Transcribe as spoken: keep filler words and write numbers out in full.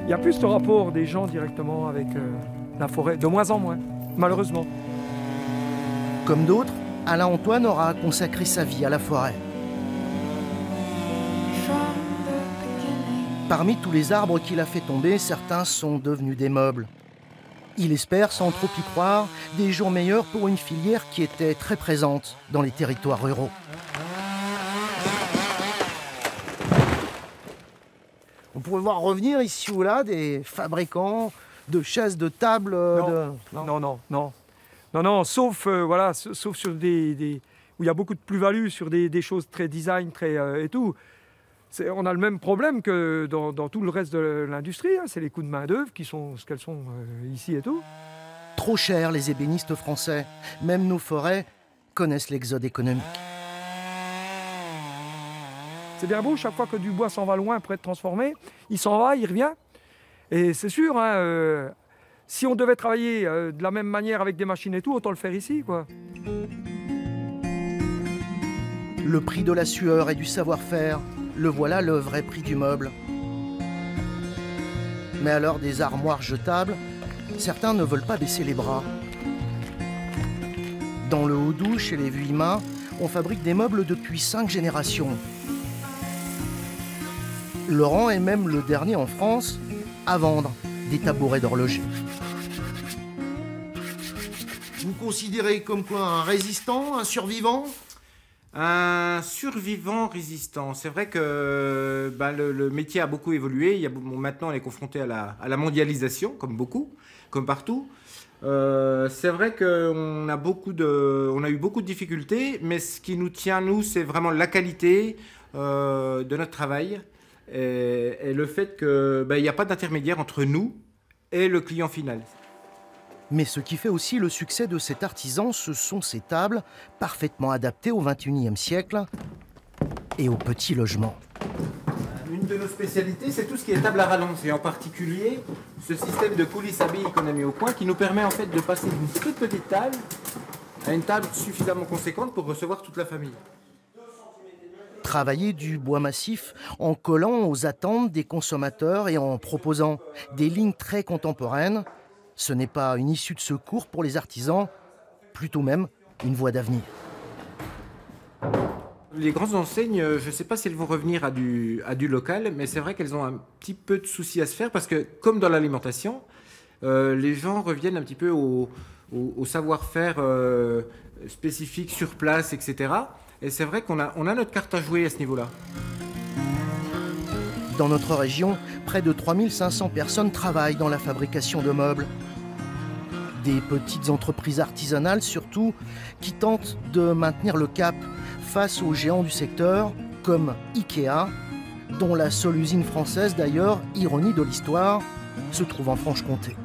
Il y a plus de rapport des gens directement avec euh, la forêt, de moins en moins, malheureusement. Comme d'autres, Alain Antoine aura consacré sa vie à la forêt. Parmi tous les arbres qu'il a fait tomber, certains sont devenus des meubles. Il espère, sans trop y croire, des jours meilleurs pour une filière qui était très présente dans les territoires ruraux. On pourrait voir revenir ici ou là des fabricants de chaises, de tables. Non, de... non, non, non, non, non, non, sauf, euh, voilà, sauf sur des, des, où il y a beaucoup de plus-value, sur des, des choses très design, très euh, et tout. On a le même problème que dans, dans tout le reste de l'industrie, hein. C'est les coûts de main-d'œuvre qui sont ce qu'elles sont euh, ici et tout. Trop cher, les ébénistes français. Même nos forêts connaissent l'exode économique. C'est bien beau, chaque fois que du bois s'en va loin pour être transformé, il s'en va, il revient. Et c'est sûr, hein, euh, si on devait travailler euh, de la même manière avec des machines et tout, autant le faire ici, quoi. Le prix de la sueur et du savoir-faire, le voilà le vrai prix du meuble. Mais alors des armoires jetables, certains ne veulent pas baisser les bras. Dans le Haut-Doubs, chez les Vuillemin, on fabrique des meubles depuis cinq générations. Laurent est même le dernier en France à vendre des tabourets d'horloger. Vous considérez comme quoi un résistant, un survivant? Un survivant résistant. C'est vrai que bah, le, le métier a beaucoup évolué. Il y a, bon, maintenant, on est confronté à la, à la mondialisation, comme beaucoup, comme partout. Euh, c'est vrai qu'on a, beaucoup de, on a eu beaucoup de difficultés, mais ce qui nous tient, nous, c'est vraiment la qualité euh, de notre travail et, et le fait qu'il bah, n'y a pas d'intermédiaire entre nous et le client final. Mais ce qui fait aussi le succès de cet artisan, ce sont ces tables parfaitement adaptées au vingt et unième siècle et aux petits logements. Une de nos spécialités, c'est tout ce qui est table à rallonge, et en particulier ce système de coulisses à billes qu'on a mis au point qui nous permet en fait de passer d'une toute petite table à une table suffisamment conséquente pour recevoir toute la famille. Travailler du bois massif en collant aux attentes des consommateurs et en proposant des lignes très contemporaines, ce n'est pas une issue de secours pour les artisans, plutôt même une voie d'avenir. Les grandes enseignes, je ne sais pas si elles vont revenir à du, à du local, mais c'est vrai qu'elles ont un petit peu de soucis à se faire parce que, comme dans l'alimentation, euh, les gens reviennent un petit peu au, au, au savoir-faire euh, spécifique sur place, et cetera. Et c'est vrai qu'on a, on a notre carte à jouer à ce niveau-là. Dans notre région, près de trois mille cinq cents personnes travaillent dans la fabrication de meubles. Des petites entreprises artisanales surtout, qui tentent de maintenir le cap face aux géants du secteur, comme Ikea, dont la seule usine française d'ailleurs, ironie de l'histoire, se trouve en Franche-Comté.